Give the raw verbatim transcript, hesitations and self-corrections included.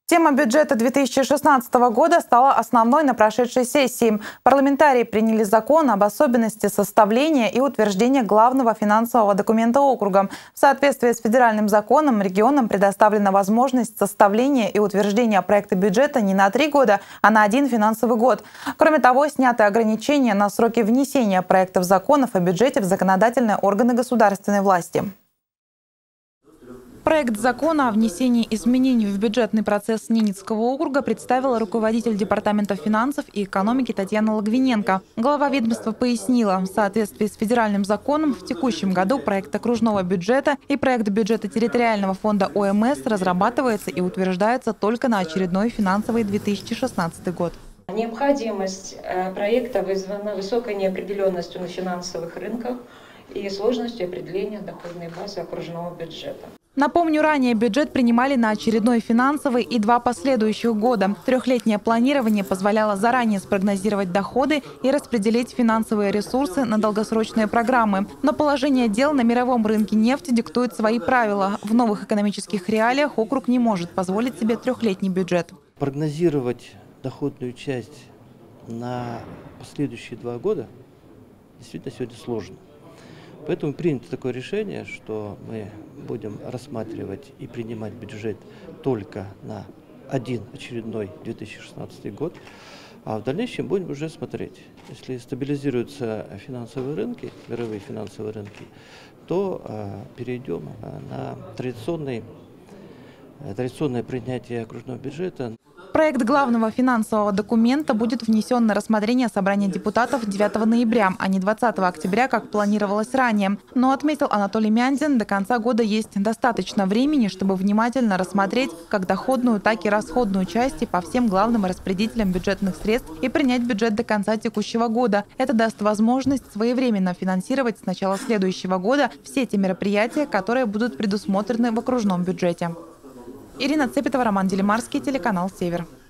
Тема бюджета две тысячи шестнадцатого года стала основной на прошедшей сессии. Парламентарии приняли закон об особенности составления и утверждения главного финансового документа округа. В соответствии с федеральным законом регионам предоставлена возможность составления и утверждения проекта бюджета не на три года, а на один финансовый год. Кроме того, сняты ограничения на сроки внесения проектов законов о бюджете в законодательные органы государственной власти. Проект закона о внесении изменений в бюджетный процесс Ненецкого округа представила руководитель Департамента финансов и экономики Татьяна Логвиненко. Глава ведомства пояснила, в соответствии с федеральным законом в текущем году проект окружного бюджета и проект бюджета территориального фонда О Эм Эс разрабатывается и утверждается только на очередной финансовый две тысячи шестнадцатый год. Необходимость проекта вызвана высокой неопределенностью на финансовых рынках и сложностью определения доходной базы окружного бюджета. Напомню, ранее бюджет принимали на очередной финансовый и два последующих года. Трехлетнее планирование позволяло заранее спрогнозировать доходы и распределить финансовые ресурсы на долгосрочные программы. Но положение дел на мировом рынке нефти диктует свои правила. В новых экономических реалиях округ не может позволить себе трехлетний бюджет. Прогнозировать доходную часть на последующие два года действительно сегодня сложно. Поэтому принято такое решение, что мы будем рассматривать и принимать бюджет только на один очередной две тысячи шестнадцатый год, а в дальнейшем будем уже смотреть. Если стабилизируются финансовые рынки, мировые финансовые рынки, то э, перейдем на традиционный, традиционное принятие окружного бюджета. Проект главного финансового документа будет внесен на рассмотрение собрания депутатов девятого ноября, а не двадцатого октября, как планировалось ранее. Но, отметил Анатолий Мяндзин, до конца года есть достаточно времени, чтобы внимательно рассмотреть как доходную, так и расходную части по всем главным распределителям бюджетных средств и принять бюджет до конца текущего года. Это даст возможность своевременно финансировать с начала следующего года все те мероприятия, которые будут предусмотрены в окружном бюджете. Ирина Цепетова, Роман Делимарский, телеканал «Север».